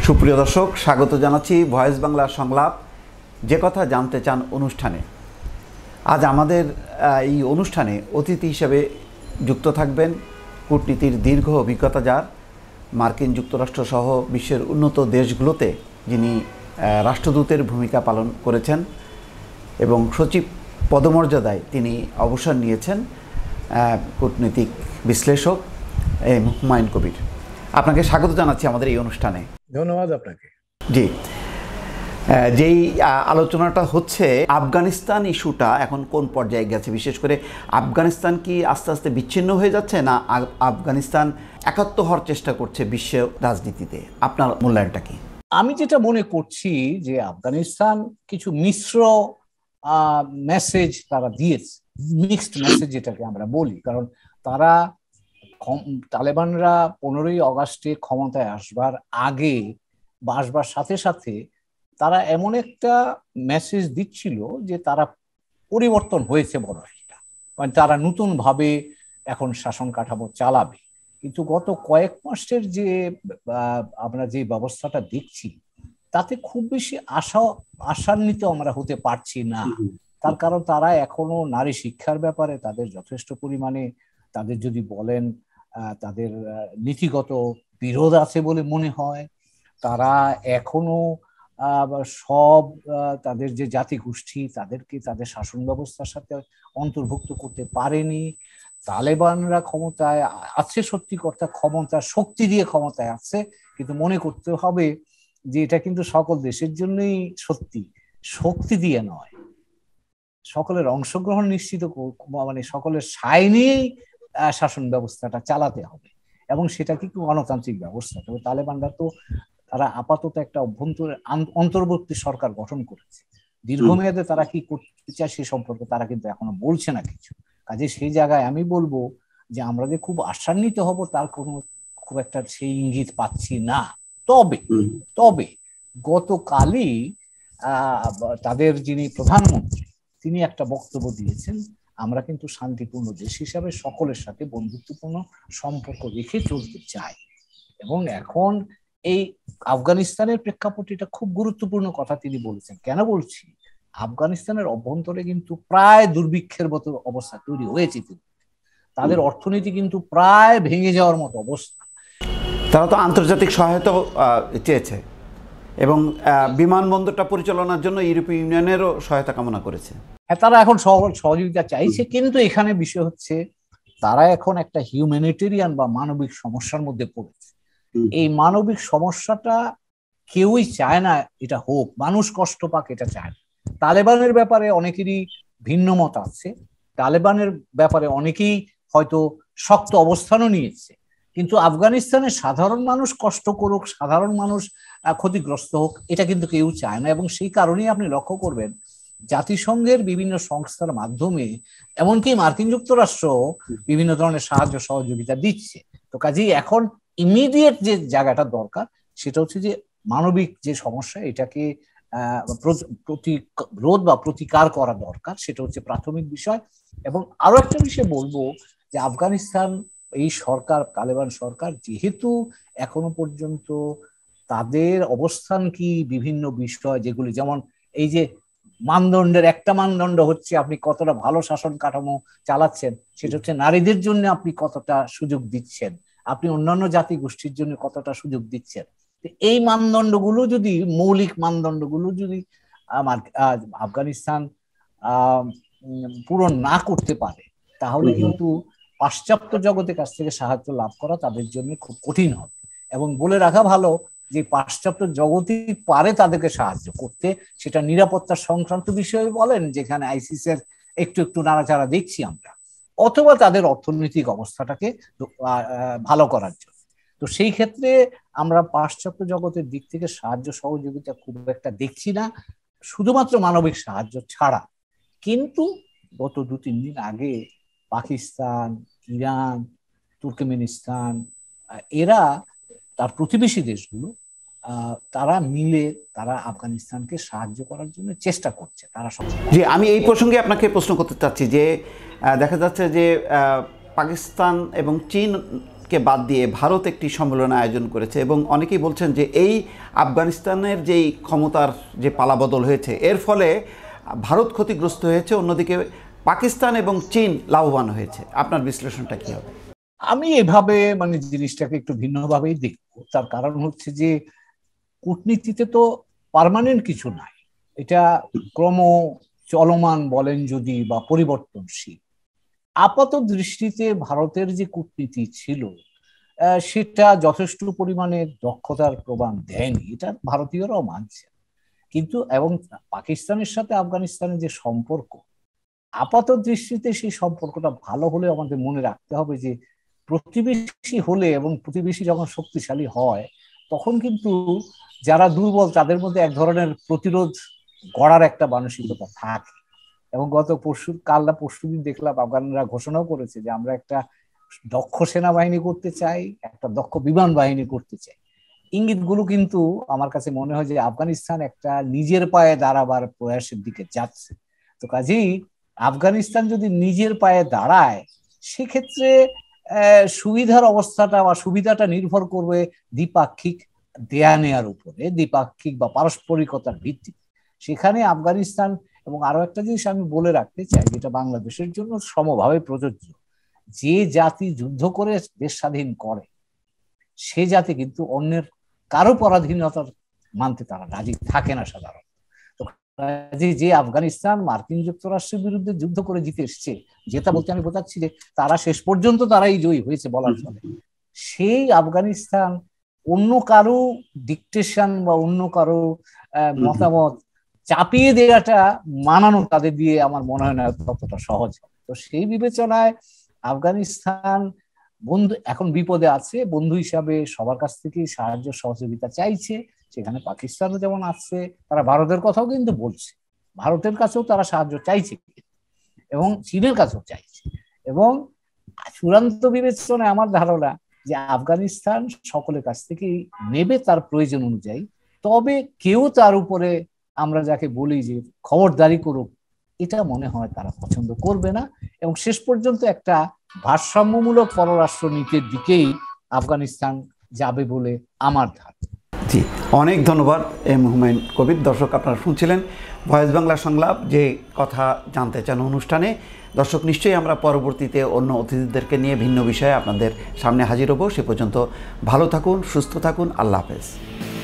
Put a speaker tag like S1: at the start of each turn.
S1: সুপ্রিয় দর্শক, স্বাগত জানাচ্ছি ভয়েস বাংলা সংলাপ যে কথা জানতে চান অনুষ্ঠানে। আজ আমাদের এই অনুষ্ঠানে অতিথি হিসেবে যুক্ত থাকবেন কূটনীতির দীর্ঘ অভিজ্ঞতা যার, মার্কিন যুক্তরাষ্ট্র সহ বিশ্বের উন্নত দেশগুলোতে যিনি রাষ্ট্রদূতের ভূমিকা পালন করেছেন এবং সচিব পদমর্যাদায় তিনি অবসর নিয়েছেন, কূটনৈতিক বিশ্লেষক হুমায়ুন কবির। আপনাকে স্বাগত জানাচ্ছি আমাদের এই অনুষ্ঠানে।
S2: ধন্যবাদ আপনাকে।
S1: জি, যেই আলোচনাটা হচ্ছে আফগানিস্তান ইস্যুটা এখন কোন পর্যায়ে গেছে, বিশেষ করে আফগানিস্তান কি আস্তে আস্তে বিচ্ছিন্ন হয়ে যাচ্ছে না আফগানিস্তান একাত্ম হওয়ার চেষ্টা করছে বিশ্ব রাজনীতিতে? আপনার মূল্যায়নটা কি?
S2: আমি যেটা মনে করছি যে আফগানিস্তান কিছু মিশ্র মেসেজ তারা দিয়েছে, মিক্সড মেসেজ যেটাকে আমরা বলি। কারণ তারা তালেবানরা 15ই আগস্টে ক্ষমতায় আসবার আগে বা আসবার সাথে সাথে তারা এমন একটা মেসেজ দিচ্ছিল যে তারা পরিবর্তন হয়েছে বড় একটা, মানে তারা নতুন ভাবে এখন শাসন কাঠামো চালাবে। কিন্তু গত কয়েক মাসের যে আমরা যে ব্যবস্থাটা দেখছি তাতে খুব বেশি আশান্বিত আমরা হতে পারছি না। তার কারণ তারা এখনো নারী শিক্ষার ব্যাপারে তাদের যথেষ্ট পরিমাণে, তাদের যদি বলেন তাদের নীতিগত বিরোধ আছে বলে মনে হয়। তারা এখনো সব তাদের যে জাতিগোষ্ঠী তাদেরকে তাদের শাসন ব্যবস্থার সাথে অন্তর্ভুক্ত করতে পারেনি। তালেবানরা ক্ষমতায় আছে, সত্যি কথা ক্ষমতা শক্তি দিয়ে ক্ষমতায় আছে, কিন্তু মনে করতে হবে যে এটা কিন্তু সকল দেশের জন্যই সত্যি, শক্তি দিয়ে নয়, সকলের অংশগ্রহণ নিশ্চিত, মানে সকলের সায় নিয়েই শাসন ব্যবস্থাটা চালাতে হবে এবং সেটা কিন্তু গণতান্ত্রিক ব্যবস্থা। তবে তালেবানরা তো তারা আপাতত একটা অন্তর্বর্তী সরকার গঠন করেছে, দীর্ঘমেয়াদে তারা কি করতে চায় সে সম্পর্কে তারা কিন্তু এখনো বলছে না কিছু। কাজে সেই জায়গায় আমি বলবো যে আমরা যে খুব আশান্বিত হব তার কোনো খুব একটা সেই ইঙ্গিত পাচ্ছি না। তবে গতকালই তাদের যিনি প্রধানমন্ত্রী তিনি একটা বক্তব্য দিয়েছেন, আমরা কিন্তু শান্তিপূর্ণ দেশ হিসাবে সকলের সাথে বন্ধুত্বপূর্ণ সম্পর্ক রেখে চলতে চাই। এবং এখন এই আফগানিস্তানের প্রেক্ষাপটে এটা খুব গুরুত্বপূর্ণ কথা তিনি বলেছেন। কেন বলছি? আফগানিস্তানের অভ্যন্তরে কিন্তু প্রায় দুর্ভিক্ষের মতো অবস্থা তৈরি হয়েছে, তাদের অর্থনীতি কিন্তু প্রায় ভেঙে যাওয়ার মতো অবস্থা।
S1: তারা তো আন্তর্জাতিক সহায়তা চেয়েছে এবং বিমানবন্দরটা পরিচালনার জন্য ইউরোপীয় ইউনিয়নেরও সহায়তা কামনা করেছে।
S2: হ্যাঁ, তারা এখন সহযোগিতা চাইছে, কিন্তু এখানে বিষয় হচ্ছে তারা এখন একটা হিউম্যানিটেরিয়ান বা মানবিক সমস্যার মধ্যে পড়েছে। এই মানবিক সমস্যাটা কেউই চায় না এটা হোক, মানুষ কষ্ট পাক এটা চায় না। তালেবানের ব্যাপারে অনেকেরই ভিন্ন মত আছে, তালেবানের ব্যাপারে অনেকেই হয়তো শক্ত অবস্থানও নিয়েছে, কিন্তু আফগানিস্তানের সাধারণ মানুষ কষ্ট করুক, সাধারণ মানুষ ক্ষতিগ্রস্ত হোক, এটা কিন্তু কেউ চায় না। এবং সেই কারণেই আপনি লক্ষ্য করবেন জাতিসংঘের বিভিন্ন সংস্থার মাধ্যমে এমনকি মার্কিন যুক্তরাষ্ট্র বিভিন্ন ধরনের সাহায্য সহযোগিতা দিচ্ছে। তো কাজেই এখন ইমিডিয়েট যে জায়গাটা দরকার সেটা হচ্ছে যে মানবিক যে সমস্যা এটাকে প্রতিরোধ বা প্রতিকার করা দরকার, সেটা হচ্ছে প্রাথমিক বিষয়। এবং আরো একটা বিষয় বলবো যে আফগানিস্তান এই সরকার, তালেবান সরকার যেহেতু এখনো পর্যন্ত তাদের অবস্থান কি বিভিন্ন বিষয় যেগুলি, যেমন এই যে মানদণ্ডের একটা মানদণ্ড হচ্ছে আপনি কতটা ভালো শাসন কাঠামো চালাচ্ছেন, সেটা হচ্ছে নারীদের জন্য আপনি কতটা সুযোগ দিচ্ছেন, আপনি অন্যান্য জাতি গোষ্ঠীর জন্য কতটা সুযোগ দিচ্ছেন। এই মানদণ্ডগুলো যদি, মৌলিক মানদণ্ডগুলো যদি আফগানিস্তান পূরণ না করতে পারে তাহলে কিন্তু পাশ্চাত্য জগতের কাছ থেকে সাহায্য লাভ করা তাদের জন্য খুব কঠিন হবে। এবং বলে রাখা ভালো যে পাশ্চাত্য জগতই পারে তাদেরকে সাহায্য করতে, সেটা নিরাপত্তা সংক্রান্ত বিষয়ে বলেন যেখানে আইসিস এর একটু একটু নাড়াচাড়া দেখছি আমরা, অথবা তাদের অর্থনৈতিক অবস্থাটাকে ভালো করার জন্য। তো সেই ক্ষেত্রে আমরা পাশ্চাত্য জগতের দিক থেকে সাহায্য সহযোগিতা খুব একটা দেখছি না, শুধুমাত্র মানবিক সাহায্য ছাড়া। কিন্তু গত 2-3 দিন আগে পাকিস্তান, ইরান, তুর্কমেনিস্তান, এরা তার প্রতিবেশী দেশগুলো তারা মিলে তারা আফগানিস্তানকে সাহায্য করার জন্য চেষ্টা করছে। তারা সব
S1: জি, আমি এই প্রসঙ্গে আপনাকে প্রশ্ন করতে চাচ্ছি যে দেখা যাচ্ছে যে পাকিস্তান এবং চীন কে বাদ দিয়ে ভারত একটি সম্মেলন আয়োজন করেছে এবং অনেকেই বলছেন যে এই আফগানিস্তানের যেই ক্ষমতার যে পালাবদল হয়েছে এর ফলে ভারত ক্ষতিগ্রস্ত হয়েছে, অন্যদিকে পাকিস্তান এবং চীন লাভবান হয়েছে। আপনার বিশ্লেষণটা কী হবে?
S2: আমি এভাবে মানে জিনিসটাকে একটু ভিন্নভাবেই দেখব। তার কারণ হচ্ছে যে কূটনীতিতে তো পার্মানেন্ট কিছু নাই, এটা ক্রম চলমান বলেন যদি বা পরিবর্তনশীল। আপাত দৃষ্টিতে ভারতের যে কূটনীতি ছিল সেটা যথেষ্ট পরিমাণে দক্ষতার প্রমাণ দেয়নি, এটা ভারতীয়রাও মানছে। কিন্তু এবং পাকিস্তানের সাথে আফগানিস্তানের যে সম্পর্ক, আপাত দৃষ্টিতে সেই সম্পর্কটা ভালো হলে আমাদের মনে রাখতে হবে যে প্রতিবেশী হলে এবং প্রতিবেশী যখন শক্তিশালী হয় তখন কিন্তু যারা দুর্বল তাদের মধ্যে এক ধরনের প্রতিরোধ গড়ার একটা মানসিকতা থাকে। এবং গত পরশুদিন দেখলাম আফগানরা ঘোষণাও করেছে যে আমরা একটা দক্ষ সেনাবাহিনী করতে চাই, একটা দক্ষ বিমান বাহিনী করতে চাই। ইঙ্গিতগুলো কিন্তু আমার কাছে মনে হয় যে আফগানিস্তান একটা নিজের পায়ে দাঁড়াবার প্রয়াসের দিকে যাচ্ছে। তো কাজেই আফগানিস্তান যদি নিজের পায়ে দাঁড়ায় সেক্ষেত্রে সুবিধার অবস্থাটা বা সুবিধাটা নির্ভর করবে দ্বিপাক্ষিক দেয়া নেয়ার উপরে, দ্বিপাক্ষিক বা পারস্পরিকতার ভিত্তিতে। সেখানে আফগানিস্তান এবং আরো একটা জিনিস আমি বলে রাখতে চাই যেটা বাংলাদেশের জন্য সমভাবে প্রযোজ্য, যে জাতি যুদ্ধ করে দেশ স্বাধীন করে সে জাতি কিন্তু অন্যের কারো পরাধীনতার মানতে তারা রাজি থাকে না সাধারণত। যে আফগানিস্তান মার্কিন যুক্তরাষ্ট্রের বিরুদ্ধে যুদ্ধ করে জিতে এসছে, যেটা বলতে আমি বোঝাচ্ছি যে তারা শেষ পর্যন্ত তারাই জয়ী হয়েছে বলার ফলে, সেই আফগানিস্তান অন্য কারো ডিকটেশন বা অন্য কারো মতামত চাপিয়ে দেওয়াটা মানানো তাদের দিয়ে আমার মনে হয় না ততটা সহজ। তো সেই বিবেচনায় আফগানিস্তান বন্ধু এখন বিপদে আছে, বন্ধু হিসাবে সবার কাছ থেকে সাহায্য সহযোগিতা চাইছে। সেখানে পাকিস্তানও যেমন আছে, তারা ভারতের কথাও কিন্তু বলছে, ভারতের কাছেও তারা সাহায্য চাইছে এবং চীনের কাছেও চাইছে। এবং চূড়ান্ত বিবেচনায় আমার ধারণা যে আফগানিস্তান সকলের কাছ থেকেই নেবে তার প্রয়োজন অনুযায়ী, তবে কেউ তার উপরে আমরা যাকে বলি যে খবরদারি করুক এটা মনে হয় তারা পছন্দ করবে না। এবং শেষ পর্যন্ত একটা ভারসাম্যমূলক পররাষ্ট্র নীতির দিকেই আফগানিস্তান যাবে বলে আমার ধারণা।
S1: জি, অনেক ধন্যবাদ এম হুমায়ুন কবির। দর্শক, আপনারা শুনছিলেন ভয়েস বাংলা সংলাপ, যে কথা জানতে চান অনুষ্ঠানে। দর্শক, নিশ্চয়ই আমরা পরবর্তীতে অন্য অতিথিদেরকে নিয়ে ভিন্ন বিষয়ে আপনাদের সামনে হাজির হব। সে পর্যন্ত ভালো থাকুন, সুস্থ থাকুন, আল্লাহ হাফেজ।